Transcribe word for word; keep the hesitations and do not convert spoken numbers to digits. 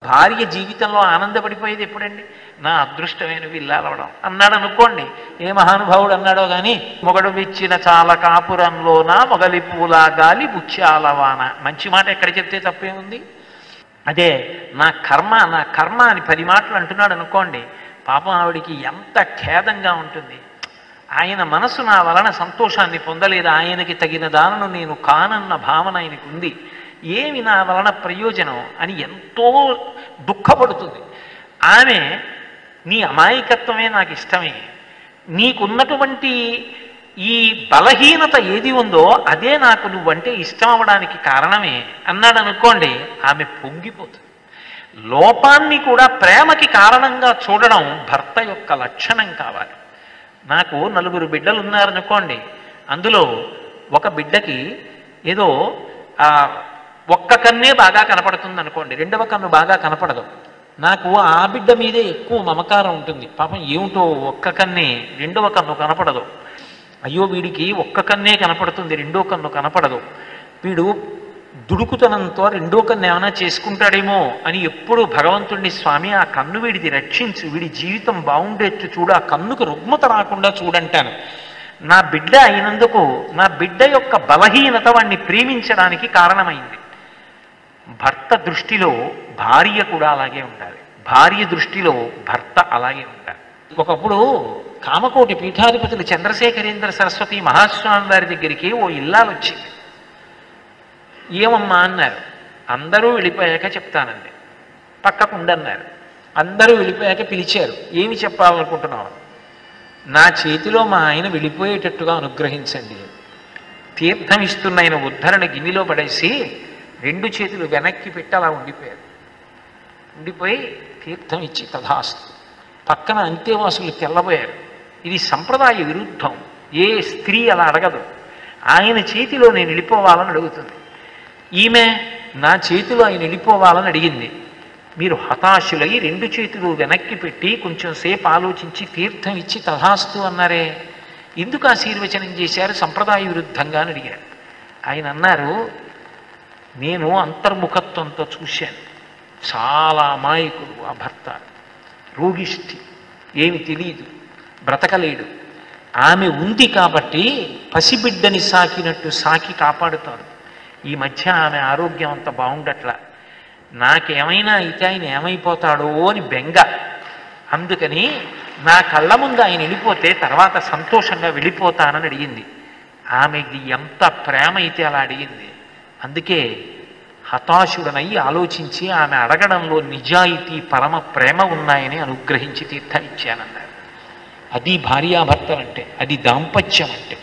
భార్య జీవితంలో ఆనందపడిపోయేది ఎప్పుడండి? నా అదృష్టమైన విల్లాలవడం అన్నాడు అనుకోండి. ఏ మహానుభావుడు అన్నాడో కానీ, మొగడు విచ్చిన చాలా కాపురంలోన మొగలి పూల గాలి బుచ్చాలవాన. మంచి మాట ఎక్కడ చెప్తే తప్పేముంది? అదే నా కర్మ నా కర్మ అని పది మాటలు అంటున్నాడు అనుకోండి, పాపం ఆవిడికి ఎంత ఖేదంగా ఉంటుంది. ఆయన మనసు నా వలన సంతోషాన్ని పొందలేదు, ఆయనకి తగిన దానను నేను కానన్న భావన ఆయనకు ఉంది, ఏమి నా వలన ప్రయోజనం అని ఎంతో దుఃఖపడుతుంది. ఆమె నీ అమాయకత్వమే నాకు ఇష్టమే, నీకున్నటువంటి ఈ బలహీనత ఏది ఉందో అదే నాకు నువ్వంటే ఇష్టం అవ్వడానికి కారణమే అన్నాడు అనుకోండి, ఆమె పొంగిపోతుంది. లోపాన్ని కూడా ప్రేమకి కారణంగా చూడడం భర్త యొక్క లక్షణం కావాలి. నాకు నలుగురు బిడ్డలు ఉన్నారనుకోండి, అందులో ఒక బిడ్డకి ఏదో ఒక్క కన్నే బాగా కనపడుతుంది అనుకోండి, రెండవ కన్ను బాగా కనపడదు. నాకు ఆ బిడ్డ మీదే ఎక్కువ మమకారం ఉంటుంది. పాపం ఏమిటో ఒక్క కన్నే రెండవ కన్ను కనపడదు. అయ్యో వీడికి ఒక్క కన్నే కనపడుతుంది, రెండో కన్ను కనపడదు, వీడు దుడుకుతనంతో రెండో కన్ను ఏమైనా చేసుకుంటాడేమో అని ఎప్పుడు భగవంతుడిని, స్వామి ఆ కన్ను వీడిది రక్షించు, వీడి జీవితం బాగుండేట్టు చూడు, ఆ కన్నుకు రుగ్మత రాకుండా చూడంటాను. నా బిడ్డ అయినందుకు నా బిడ్డ యొక్క బలహీనత వాడిని ప్రేమించడానికి కారణమైంది. భర్త దృష్టిలో భార్య కూడా అలాగే ఉండాలి, భార్య దృష్టిలో భర్త అలాగే ఉండాలి. ఒకప్పుడు కామకోటి పీఠాధిపతులు చంద్రశేఖరేంద్ర సరస్వతి మహాస్వామి వారి దగ్గరికి ఓ ఇల్లాలు వచ్చింది. ఏమమ్మా అన్నారు. అందరూ వెళ్ళిపోయాక చెప్తానండి. పక్కకు ఉండన్నారు. అందరూ వెళ్ళిపోయాక పిలిచారు. ఏమి చెప్పాలనుకుంటున్నావు? నా చేతిలో మా ఆయన వెళ్ళిపోయేటట్టుగా అనుగ్రహించండి. తీర్థం ఇస్తున్న ఆయన ఉద్ధరణ గిన్నెలో పడేసి రెండు చేతులు వెనక్కి పెట్టి అలా ఉండిపోయారు. ఉండిపోయి తీర్థం ఇచ్చి తథాస్తు. పక్కన అంతేవాసులు తెల్లబోయారు. ఇది సంప్రదాయ విరుద్ధం, ఏ స్త్రీ అలా అడగదు. ఆయన చేతిలో నేను వెళ్ళిపోవాలని అడుగుతుంది. ఈమె నా చేతిలో ఆయన వెళ్ళిపోవాలని అడిగింది. మీరు హతాశులై రెండు చేతులు వెనక్కి పెట్టి కొంచెం సేపు ఆలోచించి తీర్థం ఇచ్చి తథాస్తు అన్నారే, ఎందుకు ఆశీర్వచనం చేశారు సంప్రదాయ విరుద్ధంగా అని అడిగారు. ఆయన అన్నారు, నేను అంతర్ముఖత్వంతో చూశాను. చాలా అమాయకుడు ఆ భర్త, రోగిష్టి, ఏమి తెలియదు, బ్రతకలేడు. ఆమె ఉంది కాబట్టి పసిబిడ్డని సాకినట్టు సాకి కాపాడుతాడు. ఈ మధ్య ఆమె ఆరోగ్యం అంత బాగుండట్లా, నాకేమైనా అయితే ఆయన ఏమైపోతాడో అని బెంగ. అందుకని నా కళ్ళ ముందు ఆయన వెళ్ళిపోతే తర్వాత సంతోషంగా వెళ్ళిపోతానని అడిగింది. ఆమెది ఎంత ప్రేమ అయితే అలా అడిగింది. అందుకే హతాశుడనై ఆలోచించి ఆమె అడగడంలో నిజాయితీ పరమ ప్రేమ ఉన్నాయని అనుగ్రహించి తీర్థం ఇచ్చానన్నారు. అది భార్యాభర్తలంటే, అది దాంపత్యం అంటే.